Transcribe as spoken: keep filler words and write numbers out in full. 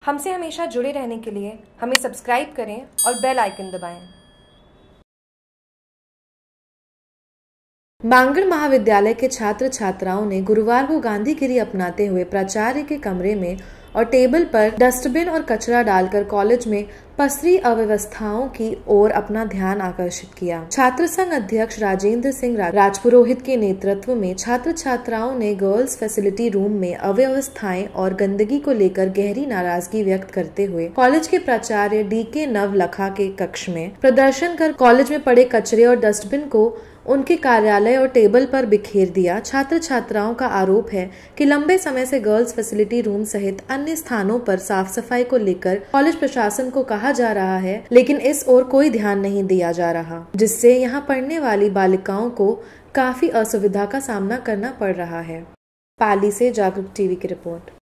हमसे हमेशा जुड़े रहने के लिए हमें सब्सक्राइब करें और बेल आइकन दबाएं। बांगड़ महाविद्यालय के छात्र छात्राओं ने गुरुवार को गांधीगिरी अपनाते हुए प्राचार्य के कमरे में और टेबल पर डस्टबिन और कचरा डालकर कॉलेज में पसरी अव्यवस्थाओं की ओर अपना ध्यान आकर्षित किया। छात्र संघ अध्यक्ष राजेंद्र सिंह राजपुरोहित के नेतृत्व में छात्र छात्राओं ने गर्ल्स फैसिलिटी रूम में अव्यवस्थाएं और गंदगी को लेकर गहरी नाराजगी व्यक्त करते हुए कॉलेज के प्राचार्य डी के नवलखा के कक्ष में प्रदर्शन कर कॉलेज में पड़े कचरे और डस्टबिन को उनके कार्यालय और टेबल पर बिखेर दिया। छात्र छात्राओं का आरोप है कि लंबे समय से गर्ल्स फैसिलिटी रूम सहित अन्य स्थानों पर साफ सफाई को लेकर कॉलेज प्रशासन को कहा जा रहा है, लेकिन इस ओर कोई ध्यान नहीं दिया जा रहा, जिससे यहां पढ़ने वाली बालिकाओं को काफी असुविधा का सामना करना पड़ रहा है। पाली से जागरूक टीवी की रिपोर्ट।